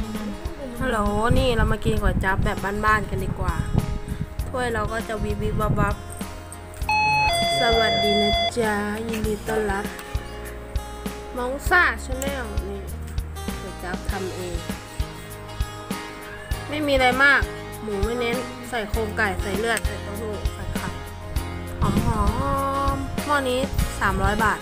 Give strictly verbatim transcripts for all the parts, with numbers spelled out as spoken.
ฮัลโหลนี่เรามากินก๋วยจั๊บแบบบ้านๆกันดีกว่าถ้วยเราก็จะวิบวิบวับวับสวัสดีนะจ๊ะยินดีต้อนรับมองซ่าชาแนลนี่ก๋วยจั๊บทำเองไม่มีอะไรมากหมูไม่เน้นใส่โครงไก่ใส่เลือดใส่เต้าหู้ใส่ไข่หอมหอมหม้อนี้สามร้อยบาท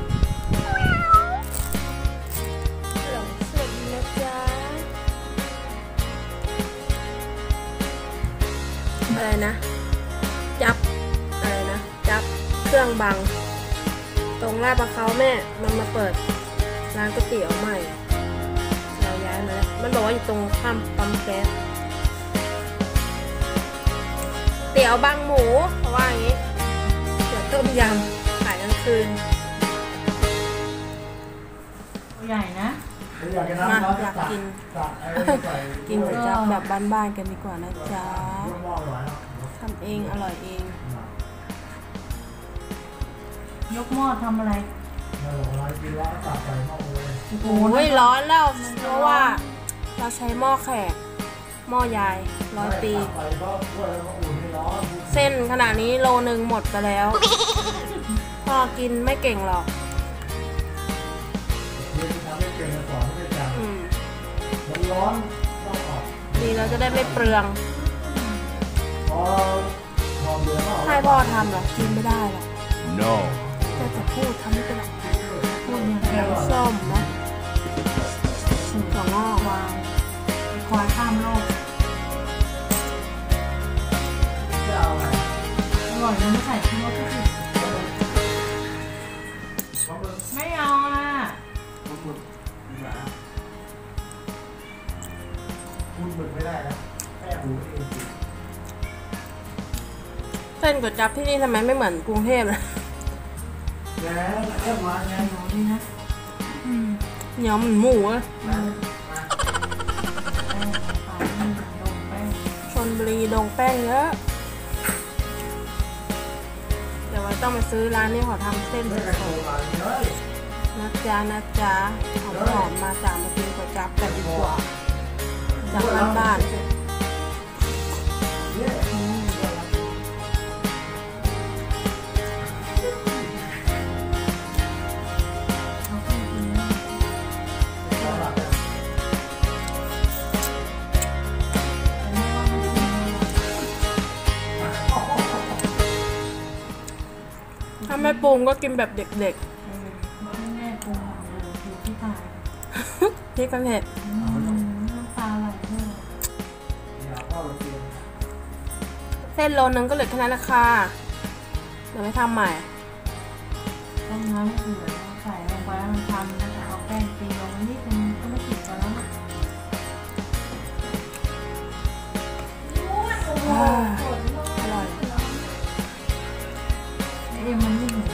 อะไรนะจับอะไรนะจับเครื่องบังตรงลาดประเขาแม่มันมาเปิดร้านก๋วยเตี๋ยวใหม่เราย้ายมาแล้วมันบอกว่าอยู่ตรงข้ามปั๊มแก๊สเตี๋ยวบางหมูเพราะว่าอย่างนี้เตี๋ยวต้มยำขายกลางคืนใหญ่นะมาอยากกินกินก๋วยจั๊บแบบบ้านๆกันดีกว่านะจ๊ะทำเองอร่อยเองยกหม้อทำอะไรโอ้ยร้อนแล้วเพราะว่าเราใช้หม้อแขกหม้อยายร้อยปีเส้นขนาดนี้โลนึงหมดไปแล้วพอกินไม่เก่งหรอกร้อนดีเราจะได้ไม่เปลืองให้พ่อทำหรอกินไม่ได้หรอก no ก็จะพูดทำไม่เป็นหรอกพูดอย่างแกงส้มนะชิมถั่วงอกวางควายข้ามโลกอร่อยนะไม่ใส่ชูรสก็คือไม่เอาอ่ะคุณหมึกไม่ได้นะแม่หูเองเส้นก๋วยจั๊บที่นี่ทำไมไม่เหมือนกรุงเทพเลยแล้วเริ่มมาไงหมูดีนะเหนียวเหมือนหมูเลยชลบุรีดงแป้งเยอะเดี๋ยวไว้ต้องไปซื้อร้านนี้เขาทำเส้นสดๆนะจ๊ะนะจ๊ะหอมหอมมาจากมากินก๋วยจั๊บกันดีกว่าจากบ้านบ้านถ้าไม่ปรุงก็กินแบบเด็กๆแม่ปรุงอยู่ที่ตายที่กันเห็ดน้ำตาไหลเลยเส้นโลนึงก็เหลือแค่นั้นราคาเดี๋ยวไปทำใหม่ต้มน้ำให้เดือดใส่ลงไปแล้วมันทำแล้วจะเอาแป้งตีลงนิดนึงก็ไม่ติดกันแล้วนะอร่อยเอ็มมันนิ่ม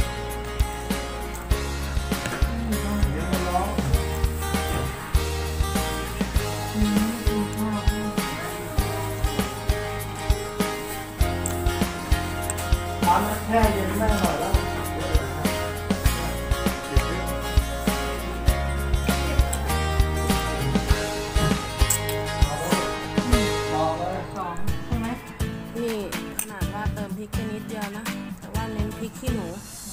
แค่เย็นไม่อร่อยแล้วใช่ไหมนี่ขนาดว่าเติมพริกแค่นิดเดียวนะแต่ว่าเน้นพริกขี้หนู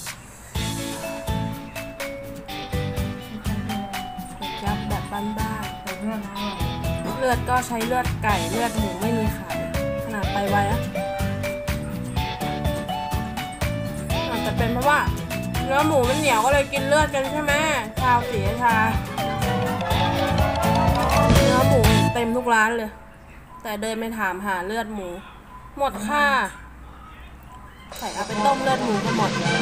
จับแบบบ้านๆแต่เลือดนะเลือดก็ใช้เลือดไก่เลือดหมูไม่มีขายขนาดไปไวอะอาจจะเป็นเพราะว่าเนื้อหมูมันเหนียวก็เลยกินเลือดกันใช่ไหมชาวศรีราชาเนื้อหมูเต็มทุกร้านเลยแต่เดินไปถามหาเลือดหมูหมดค่าใส่เอาไปต้มเลือดหมูก็หมดแม่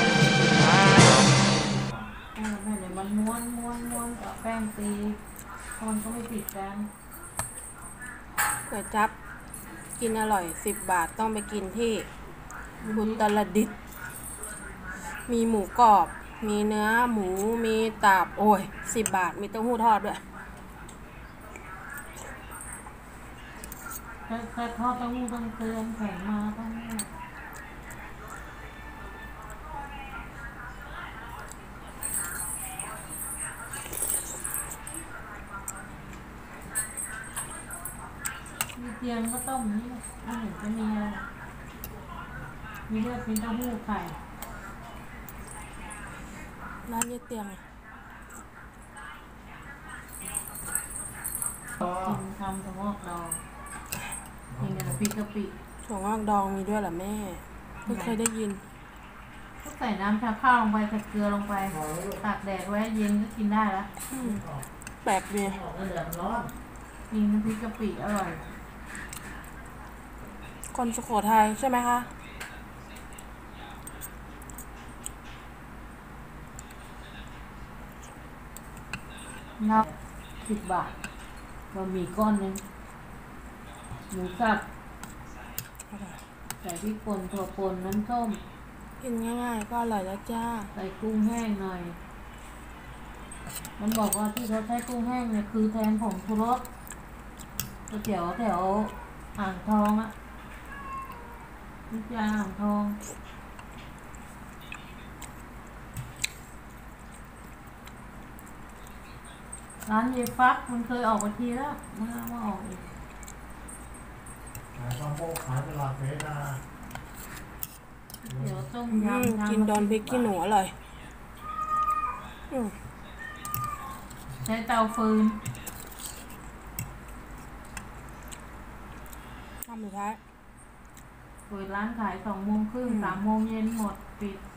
เดี๋ยวมันม้วนม้วนม้วนกับแป้งตีคนก็ไม่ติดกันก๋วยจั๊บกินอร่อยสิบบาทต้องไปกินที่บุญตรดิษฐ์มีหมูกรอบมีเนื้อหมูมีตับโอ้ยสิบบาทมีเต้าหู้ทอดด้วยถ้าทอดเต้าหู้ต้องเตือนแข็งมาต้องตียงก็ต้มนี่ไม่เห็นจะมีอะไรมีเลือดมีเต้าหู้ไข่ร้านยายเตียงอะอ๋อกินทำถั่วงอกดองกินกับพริกกะปิถั่วงอกดองมีด้วยเหรอแม่เพิ่งเคยได้ยินก็ใส่น้ำชาข้าวลงไปใส่เกลือลงไปตากแดดไว้เย็นก็กินได้แล้วอืมแปลกดีออกไปแดดร้อนกินน้ำพริกกะปิอร่อยคนสุโขทัยใช่ไหมคะนับสิบบาทบะหมี่ก้อนหนึงหมูสับใส่พริกป่นถั่วป่นน้ำส้มกินง่ายๆก็อร่อยแล้วจ้าใส่กุ้งแห้งหน่อย มันบอกว่าที่เขาใช้กุ้งแห้งเนี่ยคือแทนผงชูรสก๋วยเตี๋ยวแถวอ่างทองอะนิจยาอ่างทอง ร้านเยฟักมันเคยออกมาทีแล้วมามาออกอีกขายข้าวโพดขายตลาดเสนาเดี๋ยวต้มอืมยำกินโดนพริกขี้หนูอร่อยอืมใช้เตาฟืนทำสุดท้ายเปิดร้านขายสองโมงครึ่งสามโมงเย็นหมดปิด